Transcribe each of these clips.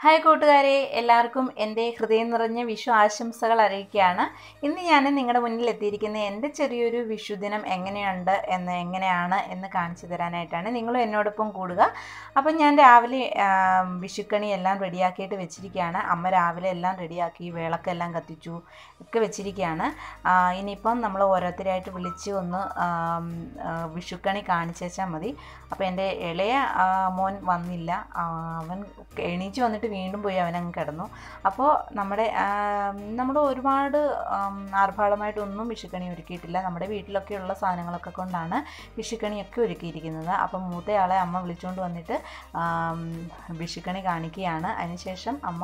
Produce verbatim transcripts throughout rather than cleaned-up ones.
Hi കൂട്ടുകാരെ, എല്ലാവർക്കും എൻ്റെ ഹൃദയം നിറഞ്ഞ വിഷു ആശംസകൾ അറിയിക്കുകയാണ്. ഇന്ന് ഞാൻ നിങ്ങളുടെ മുന്നിൽ എത്തിയിരിക്കുന്ന എൻ്റെ ചെറിയൊരു വിഷുദിനം എങ്ങനെയുണ്ട് എന്ന് എങ്ങനെയാണ് എന്ന് കാണിച്ചു തരാനായിട്ടാണ്. നിങ്ങളും എന്നോടൊപ്പം കൂടുക. അപ്പം ഞാൻ രാവിലെ വിഷുക്കണി എല്ലാം റെഡിയാക്കിയിട്ട് വെച്ചിരിക്കുകയാണ്. അമ്മ രാവിലെ എല്ലാം റെഡിയാക്കി വിളക്കെല്ലാം കത്തിച്ചു ഒക്കെ വെച്ചിരിക്കുകയാണ്. ഇനിയിപ്പം നമ്മൾ ഓരോരുത്തരായിട്ട് വിളിച്ച് ഒന്ന് വിഷുക്കണി കാണിച്ചേച്ചാൽ മതി. അപ്പോൾ എൻ്റെ ഇളയ മോൻ വന്നില്ല, അവൻ എണീച്ച് വന്നിട്ട് വീണ്ടും പോയി അവനങ്ങ് കിടന്നു. അപ്പോൾ നമ്മുടെ നമ്മൾ ഒരുപാട് ആർഭാടമായിട്ടൊന്നും വിഷുക്കണി ഒരുക്കിയിട്ടില്ല. നമ്മുടെ വീട്ടിലൊക്കെയുള്ള സാധനങ്ങളൊക്കെ കൊണ്ടാണ് വിഷുക്കണിയൊക്കെ ഒരുക്കിയിരിക്കുന്നത്. അപ്പം മൂത്തയാളെ അമ്മ വിളിച്ചുകൊണ്ട് വന്നിട്ട് വിഷുക്കണി കാണിക്കുകയാണ്. അതിനുശേഷം അമ്മ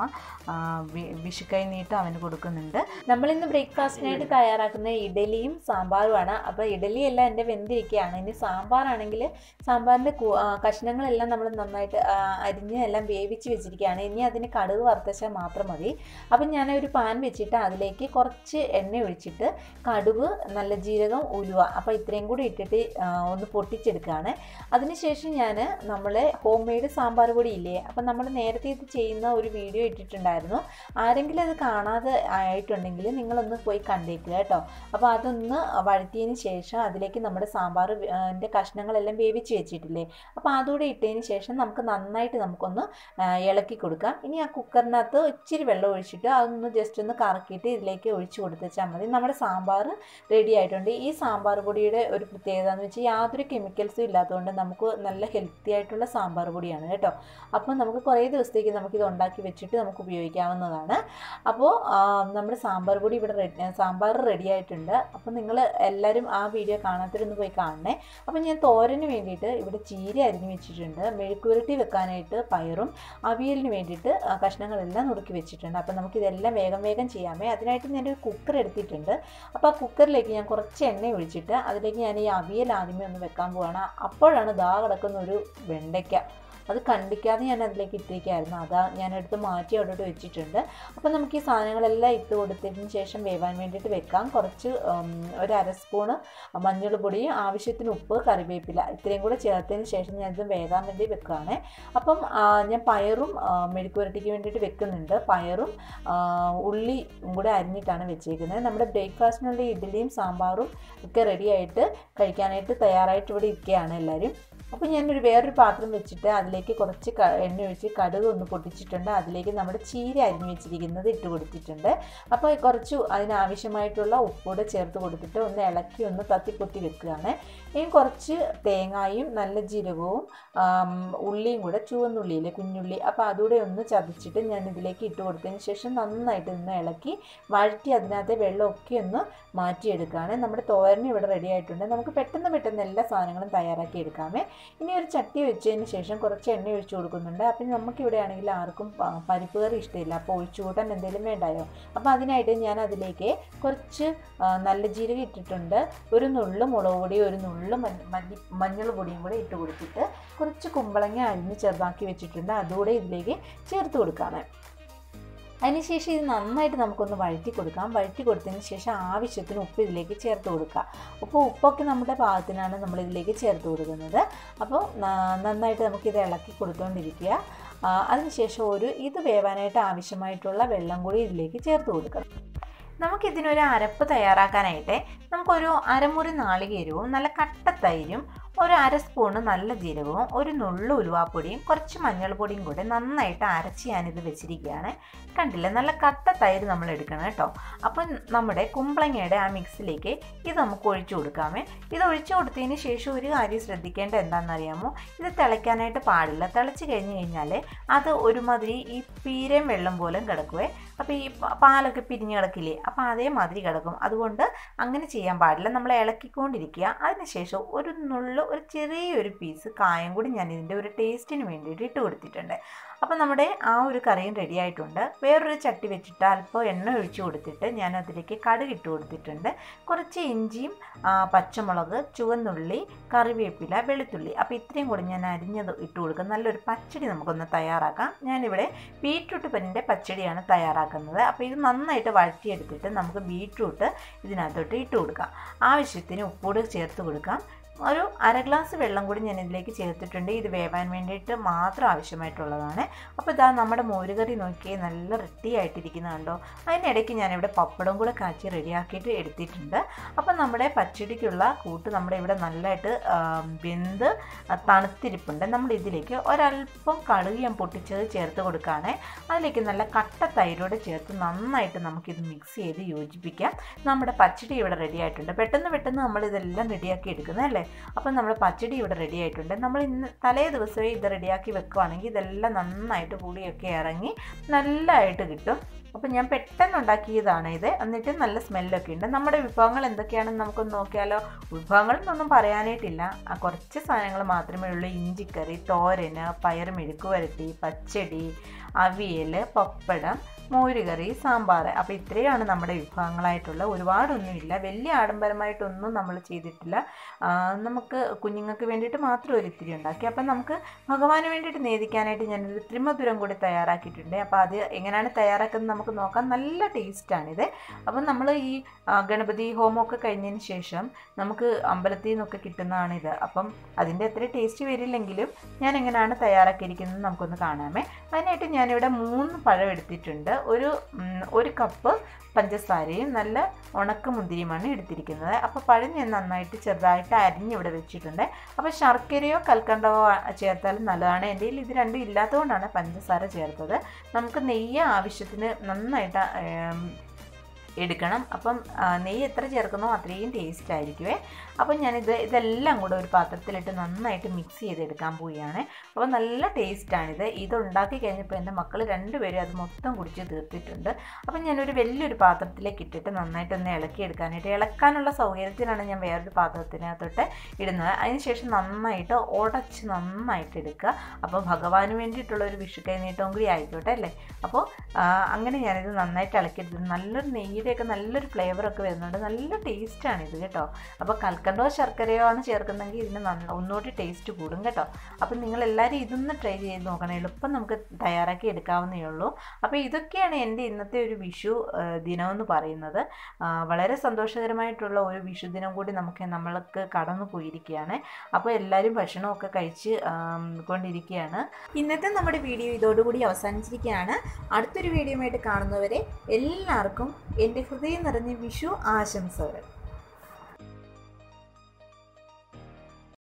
വിഷുക്കൈ നീട്ടം അവന് കൊടുക്കുന്നുണ്ട്. നമ്മളിന്ന് ബ്രേക്ക്ഫാസ്റ്റിനായിട്ട് തയ്യാറാക്കുന്ന ഇഡലിയും സാമ്പാറുമാണ്. അപ്പോൾ ഇഡലിയെല്ലാം എൻ്റെ വെന്തിരിക്കുകയാണ്. ഇനി സാമ്പാറാണെങ്കിൽ സാമ്പാറിൻ്റെ കഷ്ണങ്ങളെല്ലാം നമ്മൾ നന്നായിട്ട് അരിഞ്ഞ് എല്ലാം വേവിച്ച് വെച്ചിരിക്കുകയാണ്. ഇനി അതിന് കടുക് വറുത്തച്ചാൽ മാത്രം മതി. അപ്പം ഞാൻ ഒരു പാൻ വെച്ചിട്ട് അതിലേക്ക് കുറച്ച് എണ്ണ ഒഴിച്ചിട്ട് കടുക്, നല്ല ജീരകം, ഉലുവ അപ്പോൾ ഇത്രയും കൂടി ഇട്ടിട്ട് ഒന്ന് പൊട്ടിച്ചെടുക്കുകയാണ്. അതിനുശേഷം ഞാൻ നമ്മളെ ഹോം മെയ്ഡ് സാമ്പാർ പൊടി ഇല്ലേ, അപ്പം നമ്മൾ നേരത്തെ ഇത് ചെയ്യുന്ന ഒരു വീഡിയോ ഇട്ടിട്ടുണ്ടായിരുന്നു. ആരെങ്കിലും അത് കാണാതെ ആയിട്ടുണ്ടെങ്കിൽ നിങ്ങളൊന്ന് പോയി കണ്ടേക്കുക കേട്ടോ. അപ്പോൾ അതൊന്ന് വഴറ്റിയതിന് ശേഷം അതിലേക്ക് നമ്മുടെ സാമ്പാറിൻ്റെ കഷ്ണങ്ങളെല്ലാം വേവിച്ച് വെച്ചിട്ടില്ലേ, അപ്പോൾ അതുകൂടെ ഇട്ടതിന് ശേഷം നമുക്ക് നന്നായിട്ട് നമുക്കൊന്ന് ഇളക്കി കൊടുക്കാം. ഇനി ആ കുക്കറിനകത്ത് ഇച്ചിരി വെള്ളം ഒഴിച്ചിട്ട് അതൊന്ന് ജസ്റ്റ് ഒന്ന് കറക്കിയിട്ട് ഇതിലേക്ക് ഒഴിച്ച് കൊടുത്തുവെച്ചാൽ മതി. നമ്മുടെ സാമ്പാർ റെഡി ആയിട്ടുണ്ട്. ഈ സാമ്പാർ പൊടിയുടെ ഒരു പ്രത്യേകത എന്ന് വെച്ചാൽ യാതൊരു കെമിക്കൽസും ഇല്ലാത്തതുകൊണ്ട് നമുക്ക് നല്ല ഹെൽത്തി ആയിട്ടുള്ള സാമ്പാർ പൊടിയാണ് കേട്ടോ. അപ്പോൾ നമുക്ക് കുറേ ദിവസത്തേക്ക് നമുക്കിത് ഉണ്ടാക്കി വെച്ചിട്ട് നമുക്ക് ഉപയോഗിക്കാവുന്നതാണ്. അപ്പോൾ നമ്മുടെ സാമ്പാർ പൊടി ഇവിടെ റെഡി, സാമ്പാർ റെഡി ആയിട്ടുണ്ട്. അപ്പോൾ നിങ്ങൾ എല്ലാവരും ആ വീഡിയോ കാണാത്തവരൊന്ന് പോയി കാണണേ. അപ്പോൾ ഞാൻ തോരന് വേണ്ടിയിട്ട് ഇവിടെ ചീര അരിഞ്ഞ് വെച്ചിട്ടുണ്ട്. മെഴുക്കുവരട്ടി വെക്കാനായിട്ട് പയറും അവിയലിന് വേണ്ടിയിട്ട് കഷ്ണങ്ങളെല്ലാം നുറുക്കി വെച്ചിട്ടുണ്ട്. അപ്പോൾ നമുക്കിതെല്ലാം വേഗം വേഗം ചെയ്യാമേ. അതിനായിട്ട് ഞാനൊരു കുക്കർ എടുത്തിട്ടുണ്ട്. അപ്പോൾ ആ കുക്കറിലേക്ക് ഞാൻ കുറച്ച് എണ്ണ ഒഴിച്ചിട്ട് അതിലേക്ക് ഞാൻ ഈ അവിയൽ ആദ്യമേ ഒന്ന് വെക്കാൻ പോവാണ്. അപ്പോഴാണ് ദാ കിടക്കുന്ന ഒരു വെണ്ടയ്ക്ക, അത് കണ്ടിക്കാതെ ഞാൻ അതിലേക്ക് ഇട്ടിരിക്കുകയായിരുന്നു. അതാ ഞാനെടുത്ത് മാറ്റി അവിടോട്ട് വെച്ചിട്ടുണ്ട്. അപ്പോൾ നമുക്ക് ഈ സാധനങ്ങളെല്ലാം ഇട്ട് കൊടുത്തതിന് ശേഷം വേവാൻ വേണ്ടിയിട്ട് വെക്കാം. കുറച്ച് ഒരു അര സ്പൂണ് മഞ്ഞൾ പൊടി, ആവശ്യത്തിന് ഉപ്പ്, കറിവേപ്പില ഇത്രയും കൂടെ ചേർത്തതിന് ശേഷം ഞാനിത് വേകാൻ വേണ്ടി വെക്കുകയാണ്. അപ്പം ഞാൻ പയറും മെഴുക്കുവരട്ടിക്ക് വേണ്ടിയിട്ട് വെക്കുന്നുണ്ട്. പയറും ഉള്ളി കൂടെ അരിഞ്ഞിട്ടാണ് വെച്ചേക്കുന്നത്. നമ്മുടെ ബ്രേക്ക്ഫാസ്റ്റിനുള്ള ഇഡ്ഡലിയും സാമ്പാറും ഒക്കെ റെഡിയായിട്ട് കഴിക്കാനായിട്ട് തയ്യാറായിട്ട് ഇവിടെ ഇരിക്കുകയാണ് എല്ലാവരും. അപ്പോൾ ഞാനൊരു വേറൊരു പാത്രം വെച്ചിട്ട് അതിലേക്ക് കുറച്ച് എണ്ണ ഒഴിച്ച് കടുക് ഒന്ന് പൊട്ടിച്ചിട്ടുണ്ട്. അതിലേക്ക് നമ്മുടെ ചീര അരിഞ്ഞ് വെച്ചിരിക്കുന്നത് ഇട്ട് കൊടുത്തിട്ടുണ്ട്. അപ്പോൾ കുറച്ച് അതിനാവശ്യമായിട്ടുള്ള ഉപ്പൂടെ ചേർത്ത് കൊടുത്തിട്ട് ഒന്ന് ഇളക്കി ഒന്ന് തത്തിപ്പൊത്തി വെക്കുകയാണ്. ഇനി കുറച്ച് തേങ്ങായും നല്ല ജീരകവും ഉള്ളിയും കൂടെ, ചുവന്നുള്ളിയിലെ കുഞ്ഞുള്ളി, അപ്പോൾ അതുകൂടെ ഒന്ന് ചതച്ചിട്ട് ഞാൻ ഇതിലേക്ക് ഇട്ട് കൊടുത്തതിന് ശേഷം നന്നായിട്ട് ഒന്ന് ഇളക്കി വഴറ്റി അതിനകത്തെ വെള്ളമൊക്കെ ഒന്ന് മാറ്റിയെടുക്കുകയാണ്. നമ്മുടെ തോരൻ ഇവിടെ റെഡി ആയിട്ടുണ്ട്. നമുക്ക് പെട്ടെന്ന് പെട്ടെന്ന് എല്ലാ സാധനങ്ങളും തയ്യാറാക്കി എടുക്കാമേ. ഇനി ഒരു ചട്ടി വെച്ചതിന് ശേഷം കുറച്ച് എണ്ണ ഒഴിച്ചു കൊടുക്കുന്നുണ്ട്. അപ്പം നമുക്കിവിടെ ആണെങ്കിൽ ആർക്കും പരിപ്പ് കറി ഇഷ്ടമില്ല, അപ്പോൾ ഒഴിച്ചു കൂട്ടാൻ എന്തെങ്കിലും വേണ്ടായോ. അപ്പോൾ അതിനായിട്ട് ഞാൻ അതിലേക്ക് കുറച്ച് നല്ല ജീരകം ഇട്ടിട്ടുണ്ട്. ഒരു നുള്ളു മുളക് പൊടി, ഒരു നുള്ളു മല്ലി മഞ്ഞൾ പൊടിയും കൂടെ ഇട്ട് കൊടുത്തിട്ട് കുറച്ച് കുമ്പളങ്ങ അരിഞ്ഞ് ചെറുതാക്കി വെച്ചിട്ടുണ്ട്. അതുകൂടെ ഇതിലേക്ക് ചേർത്ത് കൊടുക്കുകയാണ്. അതിനുശേഷം ഇത് നന്നായിട്ട് നമുക്കൊന്ന് വഴറ്റി കൊടുക്കാം. വഴറ്റി കൊടുത്തതിന് ശേഷം ആവശ്യത്തിന് ഉപ്പ് ഇതിലേക്ക് ചേർത്ത് കൊടുക്കുക. അപ്പോൾ ഉപ്പൊക്കെ നമ്മുടെ പാകത്തിനാണ് നമ്മളിതിലേക്ക് ചേർത്ത് കൊടുക്കുന്നത്. അപ്പോൾ നന്നായിട്ട് നമുക്കിത് ഇളക്കി കൊടുത്തുകൊണ്ടിരിക്കുക. അതിനുശേഷം ഒരു ഇത് വേവാനായിട്ട് ആവശ്യമായിട്ടുള്ള വെള്ളം കൂടി ഇതിലേക്ക് ചേർത്ത് കൊടുക്കണം. നമുക്കിതിനൊരു അരപ്പ് തയ്യാറാക്കാനായിട്ട് നമുക്കൊരു അരമുറി നാളികേരവും നല്ല കട്ട തൈരും ഒരു അര സ്പൂണ് നല്ല ജീരകവും ഒരു നുള്ളു ഉലുവാപ്പൊടിയും കുറച്ച് മഞ്ഞൾപ്പൊടിയും കൂടെ നന്നായിട്ട് അരച്ച് ഞാനിത് വെച്ചിരിക്കുകയാണ്. കണ്ടില്ലേ, നല്ല കട്ട തൈര് നമ്മൾ എടുക്കണം കേട്ടോ. അപ്പം നമ്മുടെ കുമ്പളങ്ങയുടെ ആ മിക്സിലേക്ക് ഇത് നമുക്ക് ഒഴിച്ചു കൊടുക്കാമേ. ഇത് ഒഴിച്ചു കൊടുത്തതിന് ശേഷം ഒരു കാര്യം ശ്രദ്ധിക്കേണ്ട എന്താണെന്നറിയാമോ, ഇത് തിളയ്ക്കാനായിട്ട് പാടില്ല. തിളച്ച് കഴിഞ്ഞ് കഴിഞ്ഞാൽ അത് ഒരുമാതിരി ഈ പീരയും വെള്ളം പോലും കിടക്കുവേ. അപ്പോൾ ഈ പാലൊക്കെ പിരിഞ്ഞ് കിടക്കില്ലേ, അപ്പോൾ അതേമാതിരി കിടക്കും. അതുകൊണ്ട് അങ്ങനെ ചെയ്യാൻ പാടില്ല. നമ്മൾ ഇളക്കിക്കൊണ്ടിരിക്കുക. അതിനുശേഷം ഒരു നുള്ളു ഒരു ചെറിയൊരു പീസ് കായം കൂടി ഞാൻ ഇതിൻ്റെ ഒരു ടേസ്റ്റിന് വേണ്ടിയിട്ട് ഇട്ട് കൊടുത്തിട്ടുണ്ട്. അപ്പോൾ നമ്മുടെ ആ ഒരു കറിയും റെഡി ആയിട്ടുണ്ട്. വേറൊരു ചട്ടി വെച്ചിട്ട് അല്പം എണ്ണ ഒഴിച്ച് കൊടുത്തിട്ട് ഞാൻ അതിലേക്ക് കടുക് ഇട്ട് കൊടുത്തിട്ടുണ്ട്. കുറച്ച് ഇഞ്ചിയും പച്ചമുളക്, ചുവന്നുള്ളി, കറിവേപ്പില, വെളുത്തുള്ളി, അപ്പോൾ ഇത്രയും കൂടി ഞാൻ അരിഞ്ഞത് ഇട്ട് കൊടുക്കുക. നല്ലൊരു പച്ചടി നമുക്കൊന്ന് തയ്യാറാക്കാം. ഞാനിവിടെ ബീറ്റ്റൂട്ട് പരിൻ്റെ പച്ചടിയാണ് തയ്യാറാക്കുന്നത്. അപ്പോൾ ഇത് നന്നായിട്ട് വഴറ്റിയെടുത്തിട്ട് നമുക്ക് ബീറ്റ്റൂട്ട് ഇതിനകത്തോട്ട് ഇട്ട് കൊടുക്കാം. ആവശ്യത്തിന് ഉപ്പൂടെ ചേർത്ത് കൊടുക്കാം. ഒരു അര ഗ്ലാസ് വെള്ളം കൂടി ഞാൻ ഇതിലേക്ക് ചേർത്തിട്ടുണ്ട്. ഇത് വേവാൻ വേണ്ടിയിട്ട് മാത്രം ആവശ്യമായിട്ടുള്ളതാണ്. അപ്പോൾ ഇതാ നമ്മുടെ മോരുകറി നോക്കിയേ നല്ല റെഡി ആയിട്ടിരിക്കുന്ന കണ്ടോ. അതിനിടയ്ക്ക് ഞാനിവിടെ പപ്പടം കൂടെ കാച്ചി റെഡിയാക്കിയിട്ട് എടുത്തിട്ടുണ്ട്. അപ്പം നമ്മുടെ പച്ചടിക്കുള്ള കൂട്ട് നമ്മുടെ ഇവിടെ നല്ലതായിട്ട് വെന്ത് തണുത്തിരിപ്പുണ്ട്. നമ്മൾ ഇതിലേക്ക് ഒരല്പം കടുക് ഞാൻ പൊട്ടിച്ചത് ചേർത്ത് കൊടുക്കുകയാണേ. അതിലേക്ക് നല്ല കട്ട തൈരോട് ചേർത്ത് നന്നായിട്ട് നമുക്കിത് മിക്സ് ചെയ്ത് യോജിപ്പിക്കാം. നമ്മുടെ പച്ചടി ഇവിടെ റെഡി ആയിട്ടുണ്ട്. പെട്ടെന്ന് പെട്ടെന്ന് നമ്മൾ ഇതെല്ലാം റെഡിയാക്കി എടുക്കുന്നത് അല്ലേ. അപ്പം നമ്മുടെ പച്ചടി ഇവിടെ റെഡി ആയിട്ടുണ്ട്. നമ്മൾ ഇന്ന് തലേ ദിവസമേ ഇത് റെഡിയാക്കി വെക്കുകയാണെങ്കിൽ ഇതെല്ലാം നന്നായിട്ട് പുളിയൊക്കെ ഇറങ്ങി നല്ലതായിട്ട് കിട്ടും. അപ്പം ഞാൻ പെട്ടെന്ന് ഉണ്ടാക്കിയതാണ് ഇത്. എന്നിട്ട് നല്ല സ്മെല്ലൊക്കെ ഉണ്ട്. നമ്മുടെ വിഭവങ്ങൾ എന്തൊക്കെയാണെന്ന് നമുക്കൊന്ന് നോക്കിയാലോ. വിഭവങ്ങളെന്നൊന്നും പറയാനായിട്ടില്ല, കുറച്ച് സാധനങ്ങൾ മാത്രമേ ഉള്ളൂ. ഇഞ്ചിക്കറി, തോരന്, പയർ മെഴുക്ക് വരട്ടി, പച്ചടി, അവിയൽ, പപ്പടം, മോരുകറി, സാമ്പാർ. അപ്പോൾ ഇത്രയാണ് നമ്മുടെ വിഭവങ്ങളായിട്ടുള്ള. ഒരുപാടൊന്നുമില്ല, വലിയ ആഡംബരമായിട്ടൊന്നും നമ്മൾ ചെയ്തിട്ടില്ല. നമുക്ക് കുഞ്ഞുങ്ങൾക്ക് വേണ്ടിയിട്ട് മാത്രം ഒരു ഇത്തിരി ഉണ്ടാക്കി. അപ്പം നമുക്ക് ഭഗവാന് വേണ്ടിയിട്ട് നേദിക്കാനായിട്ട് ഞാനൊരു ത്രിമധുരം കൂടി തയ്യാറാക്കിയിട്ടുണ്ട്. അപ്പോൾ അത് എങ്ങനെയാണ് തയ്യാറാക്കുന്നത് നമുക്ക് നോക്കാം. നല്ല ടേസ്റ്റാണിത്. അപ്പം നമ്മൾ ഈ ഗണപതി ഹോമമൊക്കെ കഴിഞ്ഞതിന് ശേഷം നമുക്ക് അമ്പലത്തിൽ നിന്നൊക്കെ കിട്ടുന്നതാണിത്. അപ്പം അതിൻ്റെ അത്ര ടേസ്റ്റ് വരില്ലെങ്കിലും ഞാൻ എങ്ങനെയാണ് തയ്യാറാക്കിയിരിക്കുന്നത് നമുക്കൊന്ന് കാണാമേ. അതിനായിട്ട് ഞാനിവിടെ മൂന്ന് പഴം എടുത്തിട്ടുണ്ട്. ഒരു ഒരു കപ്പ് പഞ്ചസാരയും നല്ല ഉണക്ക മുന്തിരിയുമാണ് എടുത്തിരിക്കുന്നത്. അപ്പോൾ പഴം ഞാൻ നന്നായിട്ട് ചെറുതായിട്ട് അരിഞ്ഞിവിടെ വെച്ചിട്ടുണ്ട്. അപ്പോൾ ശർക്കരയോ കൽക്കണ്ടവോ ചേർത്താലും നല്ലതാണ്. എൻ്റെ കയ്യിൽ ഇത് രണ്ടും ഇല്ലാത്തതുകൊണ്ടാണ് പഞ്ചസാര ചേർത്തത്. നമുക്ക് നെയ്യ് ആവശ്യത്തിന് നന്നായിട്ട് എടുക്കണം. അപ്പം നെയ്യ് എത്ര ചേർക്കുന്നോ അത്രയും ടേസ്റ്റ് ആയിരിക്കുമേ. അപ്പം ഞാനിത് ഇതെല്ലാം കൂടെ ഒരു പാത്രത്തിലിട്ട് നന്നായിട്ട് മിക്സ് ചെയ്തെടുക്കാൻ പോവുകയാണ്. അപ്പോൾ നല്ല ടേസ്റ്റാണിത്. ഇത് ഉണ്ടാക്കി കഴിഞ്ഞപ്പോൾ എൻ്റെ മക്കൾ രണ്ടുപേരും അത് മൊത്തം കുടിച്ച് തീർത്തിട്ടുണ്ട്. അപ്പം ഞാനൊരു വലിയൊരു പാത്രത്തിലേക്ക് ഇട്ടിട്ട് നന്നായിട്ടൊന്ന് ഇളക്കിയെടുക്കാനായിട്ട്, ഇളക്കാനുള്ള സൗകര്യത്തിനാണ് ഞാൻ വേറൊരു പാത്രത്തിനകത്തോട്ട് ഇടുന്നത്. അതിനുശേഷം നന്നായിട്ട് ഉടച്ച് നന്നായിട്ട് എടുക്കുക. അപ്പോൾ ഭഗവാന് വേണ്ടിയിട്ടുള്ള ഒരു വിഷു കൈനീട്ടവും കൂടി ആയിക്കോട്ടെ അല്ലേ. അപ്പോൾ അങ്ങനെ ഞാനിത് നന്നായിട്ട് ഇളക്കിയെടുത്തു. നല്ലൊരു നെയ്യുടെയൊക്കെ നല്ലൊരു ഫ്ലേവറൊക്കെ വരുന്നുണ്ട്. നല്ല ടേസ്റ്റാണിത് കേട്ടോ. അപ്പോൾ കൽക്കണ്ടോ ശർക്കരയോ ആണ് ചേർക്കുന്നതെങ്കിൽ ഇതിന് നല്ല ഒന്നുകൂടി ടേസ്റ്റ് കൂടും കേട്ടോ. അപ്പം നിങ്ങളെല്ലാവരും ഇതൊന്ന് ട്രൈ ചെയ്ത് നോക്കണം. എളുപ്പം നമുക്ക് തയ്യാറാക്കി എടുക്കാവുന്നേ ഉള്ളൂ. അപ്പോൾ ഇതൊക്കെയാണ് എൻ്റെ ഇന്നത്തെ ഒരു വിഷു ദിനമെന്ന് പറയുന്നത്. വളരെ സന്തോഷകരമായിട്ടുള്ള ഒരു വിഷു ദിനം കൂടി നമുക്ക് നമ്മൾക്ക് കടന്നു പോയിരിക്കുകയാണ്. അപ്പോൾ എല്ലാവരും ഭക്ഷണമൊക്കെ കഴിച്ച് കൊണ്ടിരിക്കുകയാണ്. ഇന്നത്തെ നമ്മുടെ വീഡിയോ ഇതോടുകൂടി അവസാനിച്ചിരിക്കുകയാണ്. അടുത്തൊരു വീഡിയോയുമായിട്ട് കാണുന്നവരെ എല്ലാവർക്കും എൻ്റെ ഹൃദയം നിറഞ്ഞ വിഷു ആശംസകൾ.